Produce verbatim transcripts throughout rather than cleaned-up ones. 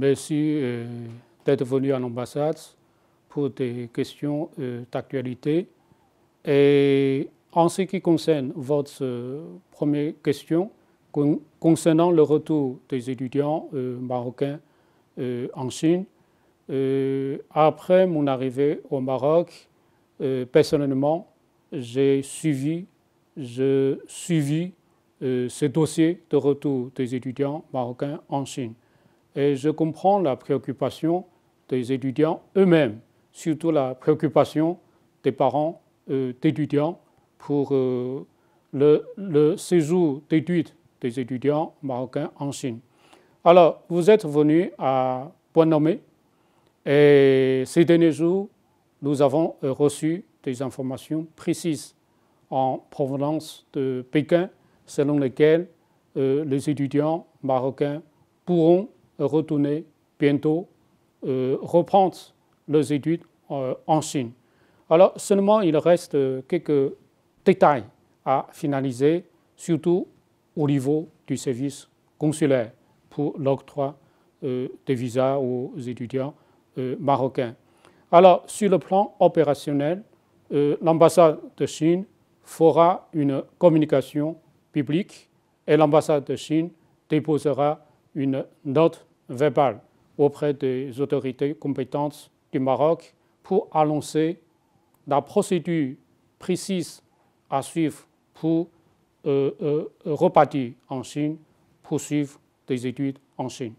merci euh, d'être venu à l'ambassade pour des questions euh, d'actualité. Et en ce qui concerne votre euh, première question, con concernant le retour des étudiants euh, marocains euh, en Chine, euh, après mon arrivée au Maroc, euh, personnellement, j'ai suivi, je suivi euh, ce dossier de retour des étudiants marocains en Chine. Et je comprends la préoccupation des étudiants eux-mêmes, surtout la préoccupation des parents euh, d'étudiants pour euh, le, le séjour d'études des étudiants marocains en Chine. Alors, vous êtes venu à point nommé et ces derniers jours, nous avons euh, reçu des informations précises en provenance de Pékin, selon lesquelles euh, les étudiants marocains pourront retourner bientôt, euh, reprendre leurs études euh, en Chine. Alors seulement il reste quelques détails à finaliser, surtout au niveau du service consulaire pour l'octroi euh, des visas aux étudiants euh, marocains. Alors sur le plan opérationnel, euh, l'ambassade de Chine fera une communication publique et l'ambassade de Chine déposera une note verbale auprès des autorités compétentes du Maroc pour annoncer la procédure précise à suivre pour euh, euh, repartir en Chine, poursuivre des études en Chine.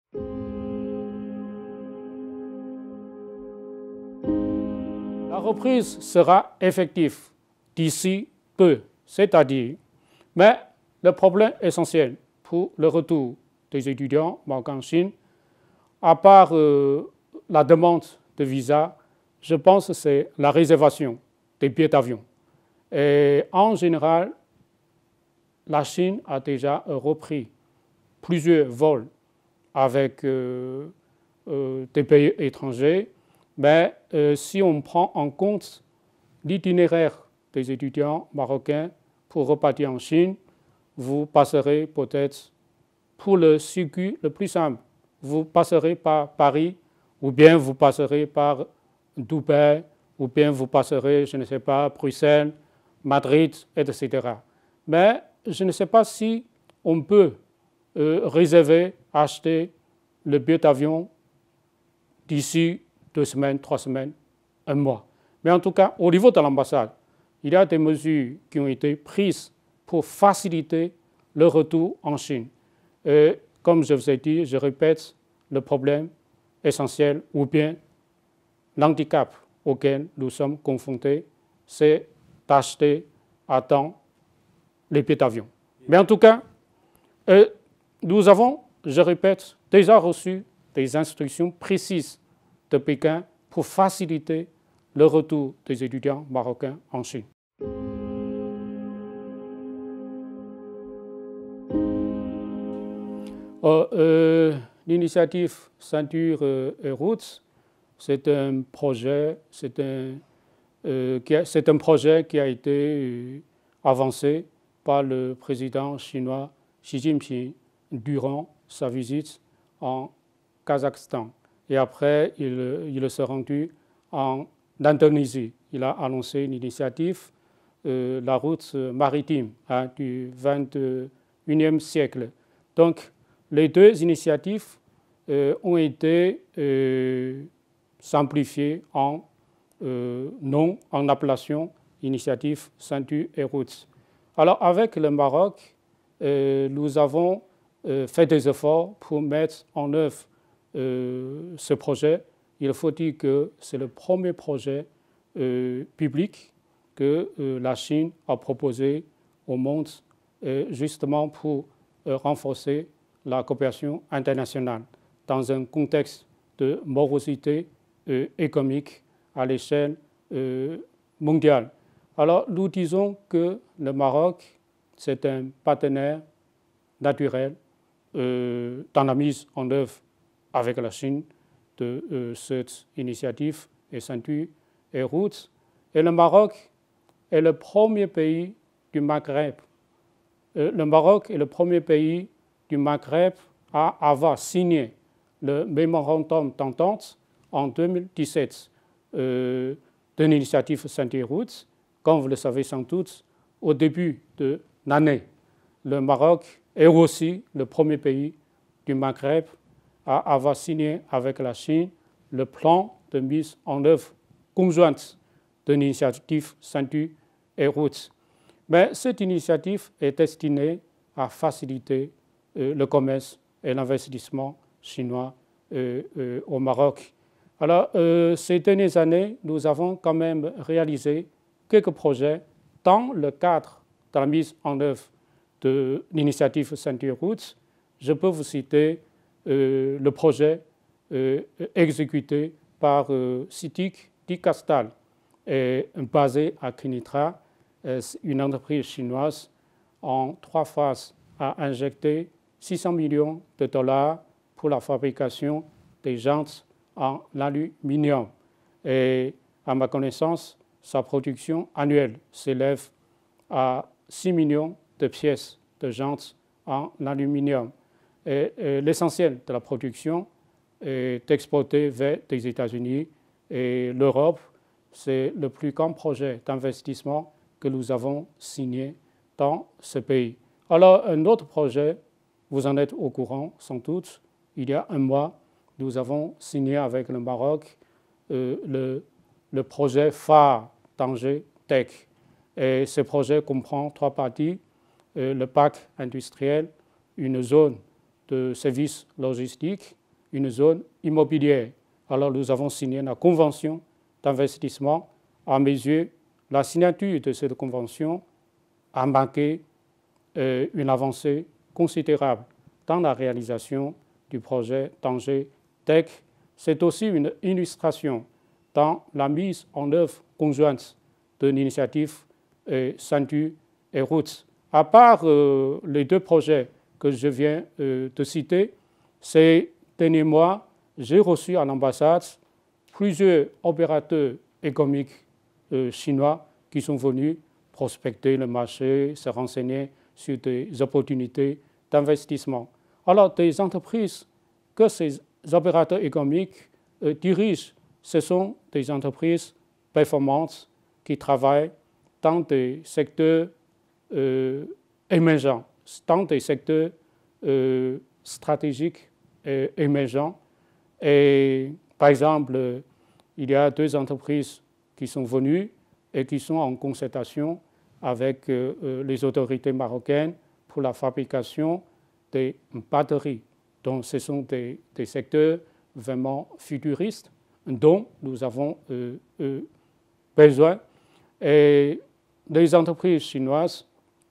La reprise sera effective d'ici peu, c'est-à-dire, mais le problème essentiel pour le retour des étudiants marocains en Chine, à part euh, la demande de visa, je pense que c'est la réservation des billets d'avion. Et en général, la Chine a déjà repris plusieurs vols avec euh, euh, des pays étrangers, mais euh, si on prend en compte l'itinéraire des étudiants marocains pour repartir en Chine, vous passerez peut-être pour le circuit le plus simple, vous passerez par Paris, ou bien vous passerez par Dubaï, ou bien vous passerez, je ne sais pas, Bruxelles, Madrid, et cetera. Mais je ne sais pas si on peut euh, réserver, acheter le billet d'avion d'ici deux semaines, trois semaines, un mois. Mais en tout cas, au niveau de l'ambassade, il y a des mesures qui ont été prises pour faciliter le retour en Chine. Et comme je vous ai dit, je répète, le problème essentiel ou bien l'handicap auquel nous sommes confrontés, c'est d'acheter à temps les billets d'avion. Mais en tout cas, euh, nous avons, je répète, déjà reçu des instructions précises de Pékin pour faciliter le retour des étudiants marocains en Chine. Euh, euh, L'initiative Ceinture euh, et Routes, c'est un projet, c'est un, euh, qui a, c'est un projet qui a été euh, avancé par le président chinois Xi Jinping durant sa visite en Kazakhstan. Et après, il, il s'est rendu en Indonésie. Il a annoncé une initiative, euh, la route maritime hein, du vingt et unième siècle. Donc, les deux initiatives euh, ont été euh, simplifiées en euh, nom, en appellation initiative Ceinture et Routes. Alors avec le Maroc, euh, nous avons euh, fait des efforts pour mettre en œuvre euh, ce projet. Il faut dire que c'est le premier projet euh, public que euh, la Chine a proposé au monde euh, justement pour euh, renforcer la coopération internationale dans un contexte de morosité euh, économique à l'échelle euh, mondiale. Alors, nous disons que le Maroc, c'est un partenaire naturel euh, dans la mise en œuvre avec la Chine de euh, cette initiative et Ceinture et Routes. Et le Maroc est le premier pays du Maghreb. Euh, le Maroc est le premier pays du Maghreb à avoir signé le mémorandum d'entente en deux mille dix-sept euh, de l'initiative Ceinture-Routes. Comme vous le savez sans doute, au début de l'année, le Maroc est aussi le premier pays du Maghreb à avoir signé avec la Chine le plan de mise en œuvre conjointe de l'initiative Ceinture-Routes. Mais cette initiative est destinée à faciliter euh, le commerce et l'investissement chinois euh, euh, au Maroc. Alors, euh, ces dernières années, nous avons quand même réalisé quelques projets dans le cadre de la mise en œuvre de l'initiative Ceinture-Routes. Je peux vous citer euh, le projet euh, exécuté par euh, CITIC Dicastal, basé à Kenitra, une entreprise chinoise en trois phases a injecté six cents millions de dollars pour la fabrication des jantes en aluminium. Et à ma connaissance, sa production annuelle s'élève à six millions de pièces de jantes en aluminium. Et, et l'essentiel de la production est exporté vers les États-Unis et l'Europe. C'est le plus grand projet d'investissement que nous avons signé dans ce pays. Alors, un autre projet, vous en êtes au courant sans doute, il y a un mois, nous avons signé avec le Maroc euh, le, le projet phare Tanger Tech. Et ce projet comprend trois parties, euh, le parc industriel, une zone de services logistiques, une zone immobilière. Alors, nous avons signé la convention d'investissement. À mes yeux, la signature de cette convention a marqué euh, une avancée considérable dans la réalisation du projet Tanger Tech. C'est aussi une illustration dans la mise en œuvre conjointe de l'initiative euh, Ceinture-Routes. À part euh, les deux projets que je viens euh, de citer, ces derniers mois, j'ai reçu à l'ambassade plusieurs opérateurs économiques euh, chinois qui sont venus prospecter le marché, se renseigner sur des opportunités d'investissement. Alors, des entreprises que ces opérateurs économiques euh, dirigent, ce sont des entreprises performantes qui travaillent dans des secteurs euh, émergents, dans des secteurs euh, stratégiques et émergents. Et par exemple, il y a deux entreprises qui sont venues et qui sont en concertation avec euh, les autorités marocaines pour la fabrication des batteries. Donc, ce sont des, des secteurs vraiment futuristes dont nous avons euh, euh, besoin. Et les entreprises chinoises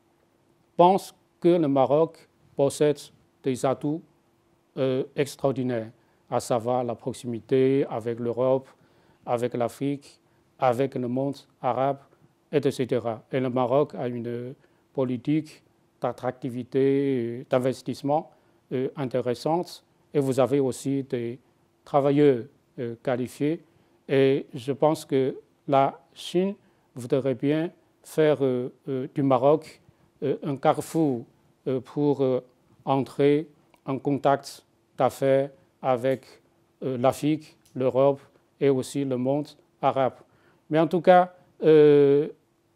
pensent que le Maroc possède des atouts euh, extraordinaires, à savoir la proximité avec l'Europe, avec l'Afrique, avec le monde arabe, et cetera. Et le Maroc a une politique d'attractivité, d'investissement euh, intéressante. Et vous avez aussi des travailleurs euh, qualifiés. Et je pense que la Chine voudrait bien faire euh, euh, du Maroc euh, un carrefour euh, pour euh, entrer en contact d'affaires avec euh, l'Afrique, l'Europe et aussi le monde arabe. Mais en tout cas, euh,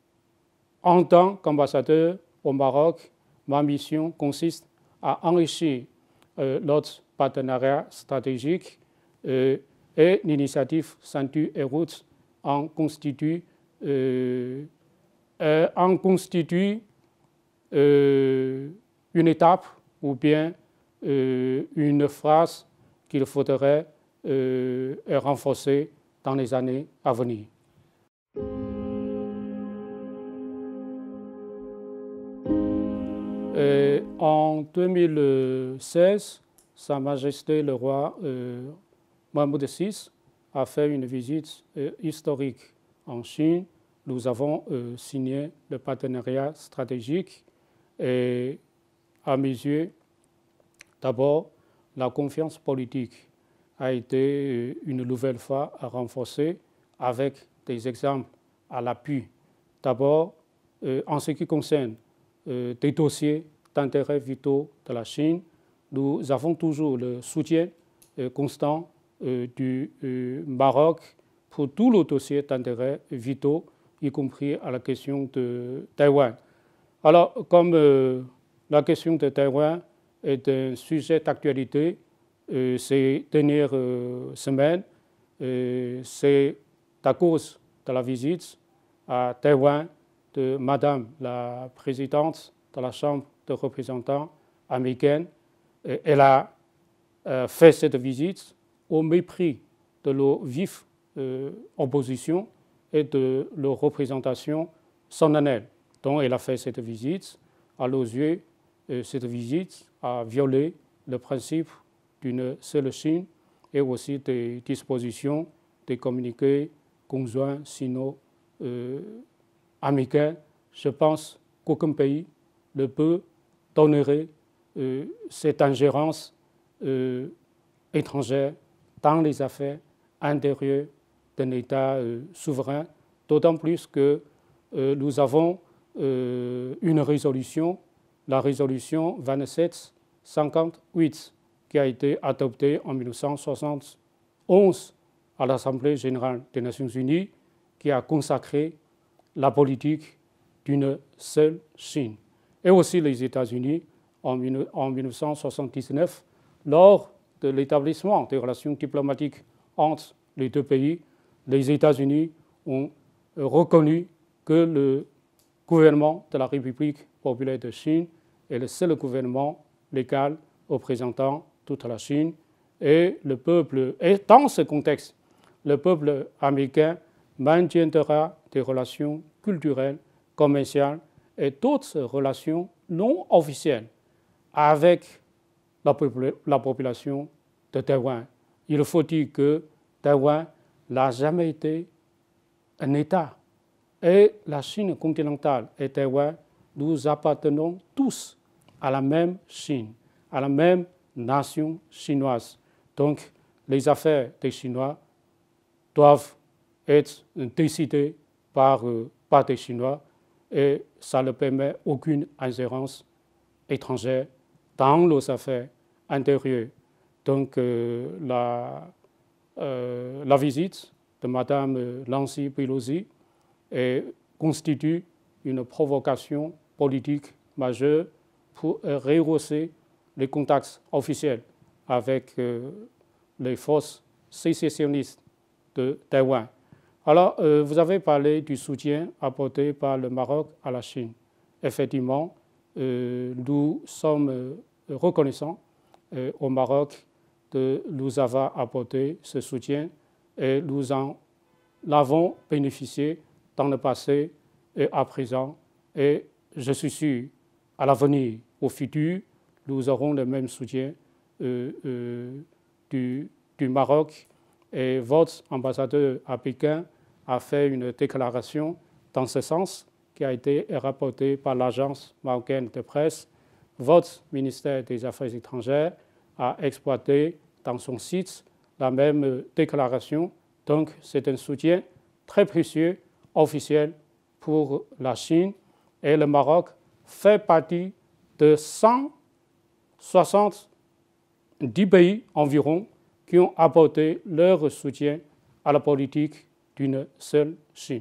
en tant qu'ambassadeur au Maroc, ma mission consiste à enrichir euh, notre partenariat stratégique euh, et l'initiative Ceinture-Routes en constitue, euh, euh, en constitue euh, une étape ou bien euh, une phrase qu'il faudrait euh, renforcer dans les années à venir. Et en deux mille seize, Sa Majesté le roi euh, Mohamed six a fait une visite euh, historique en Chine. Nous avons euh, signé le partenariat stratégique et à mes yeux, d'abord, la confiance politique a été une nouvelle fois renforcée avec des exemples à l'appui. D'abord, euh, en ce qui concerne euh, des dossiers d'intérêt vitaux de la Chine, nous avons toujours le soutien constant du Maroc pour tout le dossier d'intérêt vitaux, y compris à la question de Taïwan. Alors, comme euh, la question de Taïwan est un sujet d'actualité euh, ces dernières euh, semaines, euh, c'est à cause de la visite à Taïwan de Madame la présidente de la Chambre des représentants américaine. Et elle a euh, fait cette visite au mépris de leur vive euh, opposition et de leur représentation solennelle. Donc elle a fait cette visite. À leurs yeux, euh, cette visite a violé le principe d'une seule Chine et aussi des dispositions des communiqués conjoints sino-américains. Je pense qu'aucun pays ne peut tolérer euh, cette ingérence euh, étrangère dans les affaires intérieures d'un État euh, souverain, d'autant plus que euh, nous avons euh, une résolution, la résolution vingt-sept cinquante-huit, qui a été adoptée en mille neuf cent soixante et onze à l'Assemblée générale des Nations unies, qui a consacré la politique d'une seule Chine. Et aussi les États-Unis, en mille neuf cent soixante-dix-neuf, lors de l'établissement des relations diplomatiques entre les deux pays, les États-Unis ont reconnu que le gouvernement de la République populaire de Chine est le seul gouvernement légal représentant toute la Chine. Et le peuple, et dans ce contexte, le peuple américain maintiendra des relations culturelles, commerciales et d'autres relations non officielles avec la, la population de Taïwan. Il faut dire que Taïwan n'a jamais été un État. Et la Chine continentale et Taïwan, nous appartenons tous à la même Chine, à la même nation chinoise. Donc, les affaires des Chinois doivent être décidées par, euh, par des Chinois et ça ne permet aucune ingérence étrangère dans nos affaires intérieures. Donc, euh, la, euh, la visite de Mme Nancy Pelosi et constitue une provocation politique majeure pour rehausser les contacts officiels avec euh, les forces sécessionnistes de Taïwan. Alors, euh, vous avez parlé du soutien apporté par le Maroc à la Chine. Effectivement, euh, nous sommes euh, reconnaissants euh, au Maroc de nous avoir apporté ce soutien et nous en avons bénéficié dans le passé et à présent. Et je suis sûr, à l'avenir, au futur, nous aurons le même soutien euh, euh, du, du Maroc. Et votre ambassadeur à Pékin a fait une déclaration dans ce sens qui a été rapportée par l'agence marocaine de presse. Votre ministère des Affaires étrangères a exploité dans son site la même déclaration. Donc, c'est un soutien très précieux, officiel pour la Chine. Et le Maroc fait partie de cent soixante-dix pays environ qui ont apporté leur soutien à la politique d'une seule Chine.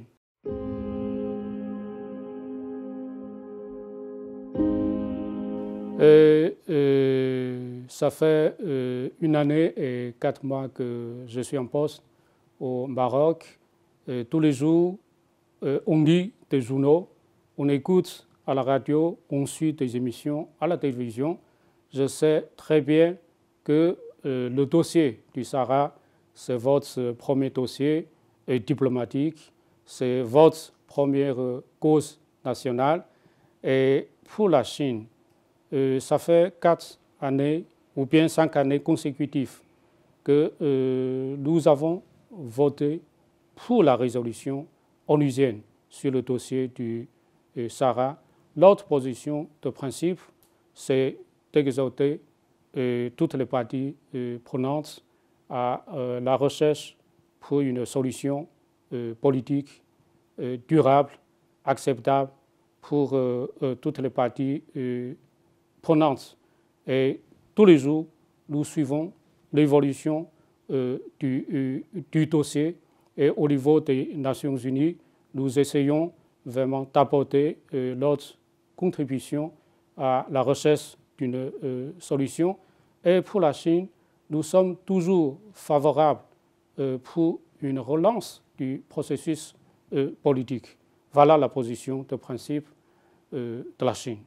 Et, et, ça fait euh, une année et quatre mois que je suis en poste au Maroc. Et tous les jours, euh, on lit des journaux, on écoute à la radio, on suit des émissions à la télévision. Je sais très bien que euh, le dossier du Sahara, c'est votre premier dossier euh, diplomatique, c'est votre première euh, cause nationale. Et pour la Chine, euh, ça fait quatre années ou bien cinq années consécutives que euh, nous avons voté pour la résolution onusienne sur le dossier du euh, Sahara. Notre position de principe, c'est d'exhorter euh, toutes les parties euh, prenantes à euh, la recherche pour une solution euh, politique euh, durable, acceptable pour euh, euh, toutes les parties euh, prenantes. Et tous les jours, nous suivons l'évolution euh, du, euh, du dossier. Et au niveau des Nations Unies, nous essayons vraiment d'apporter euh, notre contribution à la recherche d'une euh, solution. Et pour la Chine, nous sommes toujours favorables euh, pour une relance du processus euh, politique. Voilà la position de principe euh, de la Chine.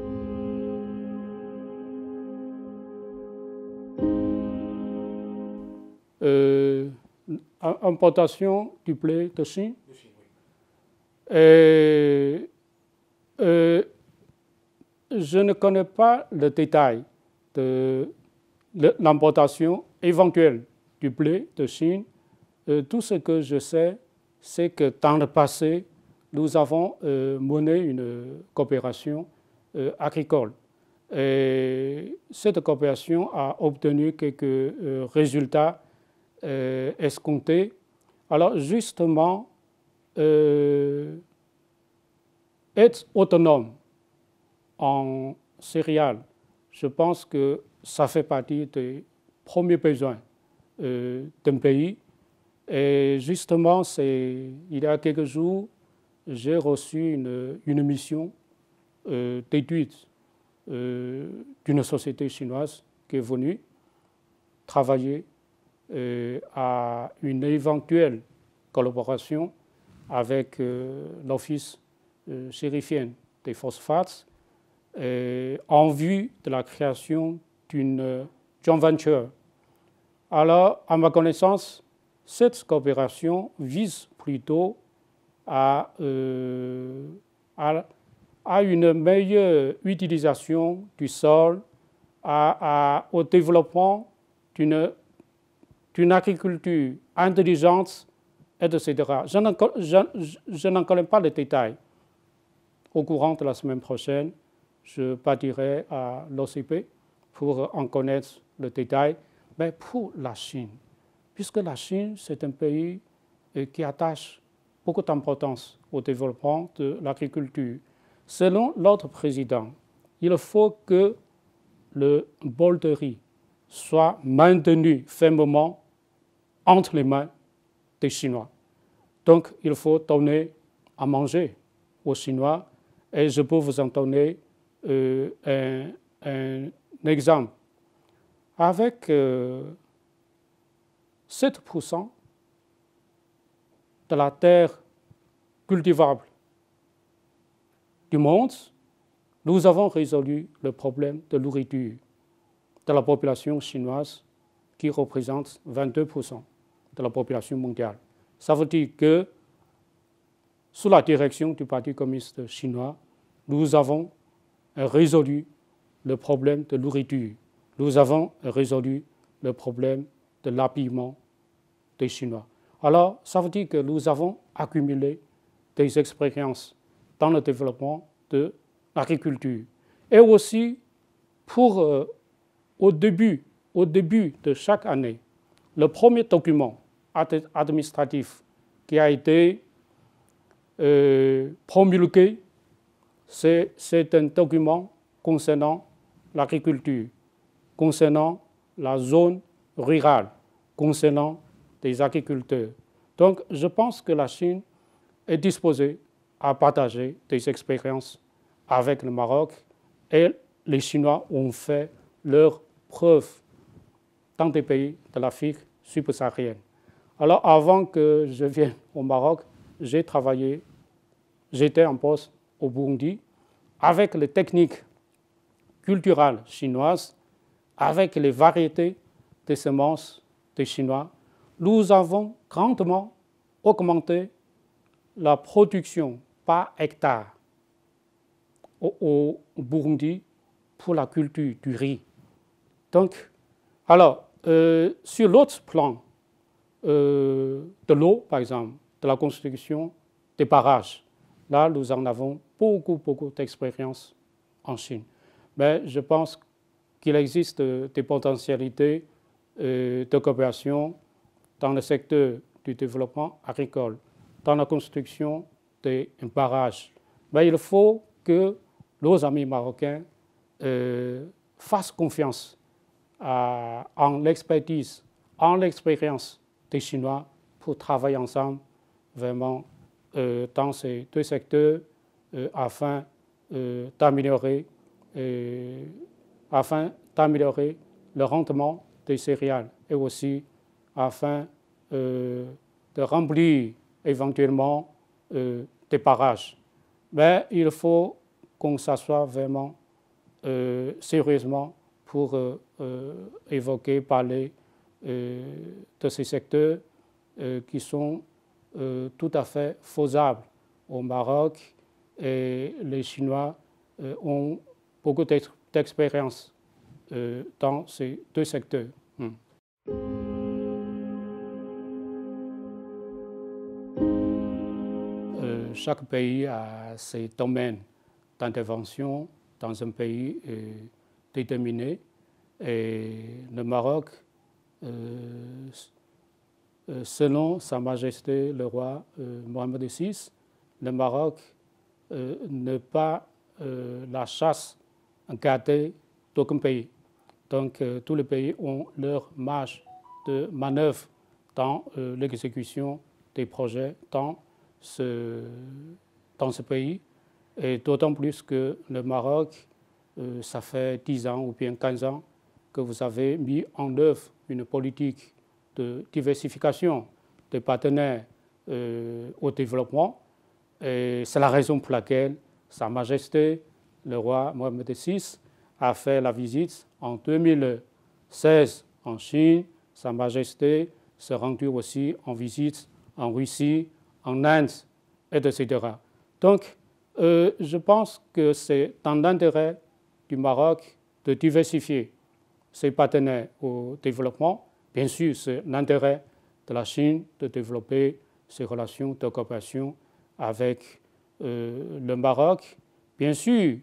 Euh, importation du blé de Chine. De Chine, oui. Et, euh, je ne connais pas le détail de l'importation éventuelle du blé de Chine. Euh, tout ce que je sais, c'est que dans le passé, nous avons euh, mené une coopération euh, agricole. Et cette coopération a obtenu quelques euh, résultats euh, escomptés. Alors justement, euh, être autonome en céréales, je pense que ça fait partie des premiers besoins euh, d'un pays. Et justement, il y a quelques jours, j'ai reçu une, une mission euh, d'étude euh, d'une société chinoise qui est venue travailler euh, à une éventuelle collaboration avec euh, l'Office euh, chérifien des phosphates euh, en vue de la création d'une joint venture. Alors, à ma connaissance, cette coopération vise plutôt à, euh, à, à une meilleure utilisation du sol, à, à, au développement d'une d'une agriculture intelligente, et cetera. Je n'en, je, je n'en connais pas les détails. Au courant de la semaine prochaine, je partirai à l'O C P pour en connaître le détail. Mais pour la Chine, puisque la Chine, c'est un pays qui attache beaucoup d'importance au développement de l'agriculture. Selon notre président, il faut que le bol de riz soit maintenu fermement entre les mains des Chinois. Donc, il faut donner à manger aux Chinois. Et je peux vous en donner euh, un, un exemple. Avec euh, sept pour cent de la terre cultivable du monde, nous avons résolu le problème de nourriture de la population chinoise qui représente vingt-deux pour cent de la population mondiale. Ça veut dire que sous la direction du Parti communiste chinois, nous avons résolu le problème de nourriture. Nous avons résolu le problème de l'habillement des Chinois. Alors, ça veut dire que nous avons accumulé des expériences dans le développement de l'agriculture. Et aussi, pour, euh, au début, au début de chaque année, le premier document administratif qui a été euh, promulgué, c'est, c'est un document concernant l'agriculture, concernant la zone rurale, concernant des agriculteurs. Donc, je pense que la Chine est disposée à partager des expériences avec le Maroc et les Chinois ont fait leurs preuves dans des pays de l'Afrique subsaharienne. Alors, avant que je vienne au Maroc, j'ai travaillé, j'étais en poste au Burundi avec les techniques culturelles chinoises, avec les variétés des semences des Chinois. Nous avons grandement augmenté la production par hectare au, au Burundi pour la culture du riz. Donc, alors, euh, sur l'autre plan, euh, de l'eau, par exemple, de la construction des barrages, là, nous en avons beaucoup, beaucoup d'expérience en Chine. Mais je pense qu'il existe des potentialités euh, de coopération dans le secteur du développement agricole, dans la construction des barrages. Mais il faut que nos amis marocains euh, fassent confiance en l'expertise, en l'expérience des Chinois pour travailler ensemble vraiment euh, dans ces deux secteurs euh, afin euh, d'améliorer euh, afin d'améliorer le rendement des céréales et aussi afin euh, de remplir éventuellement euh, des barrages. Mais il faut qu'on s'assoie vraiment euh, sérieusement pour euh, euh, évoquer, parler euh, de ces secteurs euh, qui sont euh, tout à fait faisables au Maroc et les Chinois euh, ont beaucoup d'expérience euh, dans ces deux secteurs. Hmm. Euh, chaque pays a ses domaines d'intervention dans un pays euh, déterminé. Et le Maroc, euh, selon Sa Majesté le roi euh, Mohamed six, le Maroc euh, n'est pas euh, la chasse gardée d'aucun pays. Donc euh, tous les pays ont leur marge de manœuvre dans euh, l'exécution des projets dans ce, dans ce pays. Et d'autant plus que le Maroc, euh, ça fait dix ans ou bien quinze ans que vous avez mis en œuvre une politique de diversification des partenaires euh, au développement. Et c'est la raison pour laquelle Sa Majesté, le roi Mohamed six, a fait la visite en deux mille seize en Chine. Sa Majesté s'est rendue aussi en visite en Russie, en Inde, et cetera. Donc, euh, je pense que c'est dans l'intérêt du Maroc de diversifier ses partenaires au développement. Bien sûr, c'est l'intérêt de la Chine de développer ses relations de coopération avec euh, le Maroc. Bien sûr,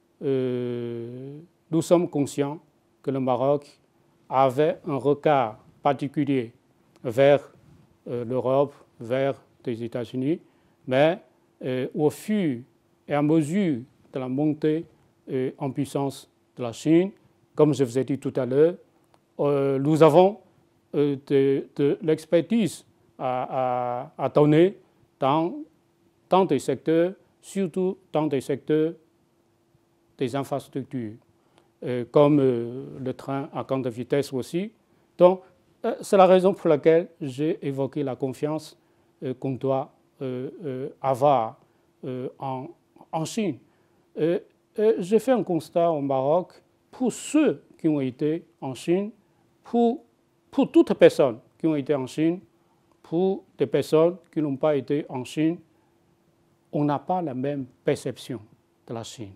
euh, nous sommes conscients que le Maroc avait un regard particulier vers euh, l'Europe, vers les États-Unis, mais euh, au fur et à mesure de la montée euh, en puissance de la Chine, comme je vous ai dit tout à l'heure, euh, nous avons euh, de, de l'expertise à, à, à donner dans, dans des secteurs, surtout dans des secteurs des infrastructures, euh, comme euh, le train à grande vitesse aussi. Donc, euh, c'est la raison pour laquelle j'ai évoqué la confiance euh, qu'on doit euh, euh, avoir euh, en, en Chine. Euh, euh, j'ai fait un constat au Maroc pour ceux qui ont été en Chine, pour, pour toutes personnes qui ont été en Chine, pour des personnes qui n'ont pas été en Chine, on n'a pas la même perception de la Chine.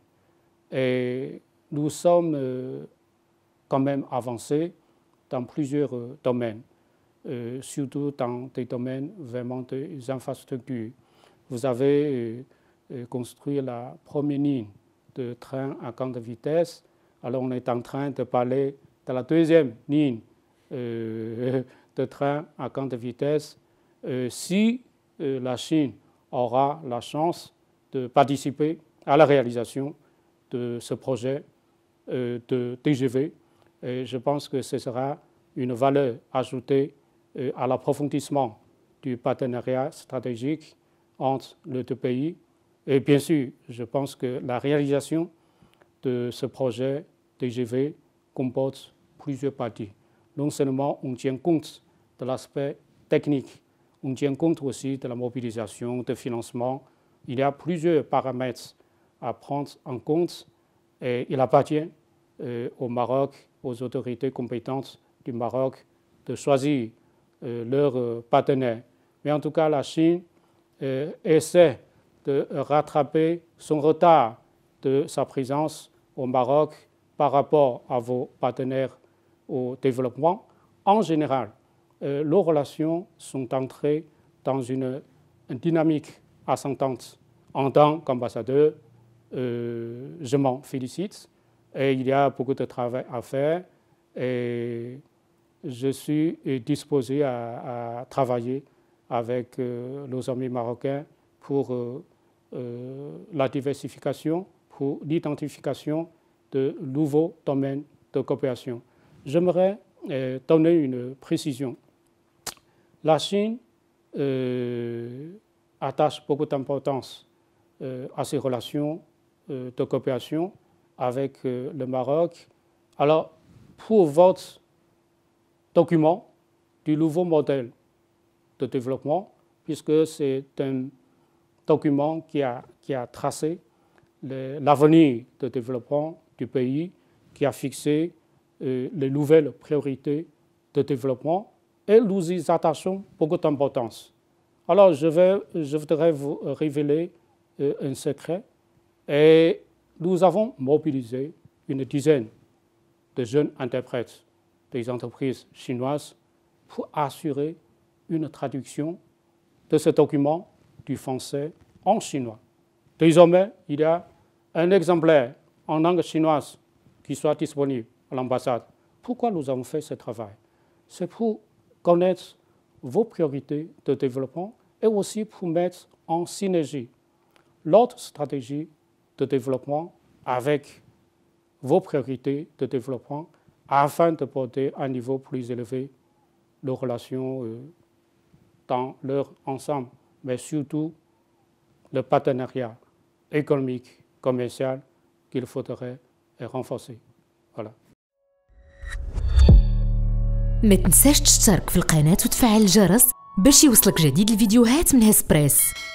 Et nous sommes euh, quand même avancés dans plusieurs euh, domaines, euh, surtout dans des domaines vraiment des infrastructures. Vous avez euh, construit la première ligne de train à grande vitesse. Alors on est en train de parler de la deuxième ligne euh, de train à grande vitesse. Euh, si euh, la Chine aura la chance de participer à la réalisation de ce projet euh, de T G V, et je pense que ce sera une valeur ajoutée euh, à l'approfondissement du partenariat stratégique entre les deux pays. Et bien sûr, je pense que la réalisation de ce projet T G V comporte plusieurs parties. Non seulement on tient compte de l'aspect technique, on tient compte aussi de la mobilisation, de financement. Il y a plusieurs paramètres à prendre en compte et il appartient euh, au Maroc, aux autorités compétentes du Maroc de choisir euh, leurs euh, partenaires. Mais en tout cas, la Chine euh, essaie de rattraper son retard de sa présence au Maroc par rapport à vos partenaires au développement. En général, euh, nos relations sont entrées dans une, une dynamique ascendante. En tant qu'ambassadeur, euh, je m'en félicite et il y a beaucoup de travail à faire et je suis disposé à, à travailler avec euh, nos amis marocains pour euh, euh, la diversification, pour l'identification de nouveaux domaines de coopération. j'aimerais euh, donner une précision. La Chine euh, attache beaucoup d'importance euh, à ses relations euh, de coopération avec euh, le Maroc. Alors, pour votre document du nouveau modèle de développement, puisque c'est un document qui a, qui a tracé l'avenir de développement du pays, qui a fixé euh, les nouvelles priorités de développement, et nous y attachons beaucoup d'importance. Alors, je, vais, je voudrais vous révéler euh, un secret. Et nous avons mobilisé une dizaine de jeunes interprètes des entreprises chinoises pour assurer une traduction de ce document du français en chinois. Désormais, il y a un exemplaire en langue chinoise qui soit disponible à l'ambassade. Pourquoi nous avons fait ce travail? C'est pour connaître vos priorités de développement et aussi pour mettre en synergie l'autre stratégie de développement avec vos priorités de développement afin de porter à un niveau plus élevé nos relations euh, dans leur ensemble, mais surtout le partenariat économique, commercial qu'il faudrait renforcer. Voilà. ما تنساش تشترك في القناة وتفعل الجرس باش يوصلك جديد الفيديوهات من هسبريس.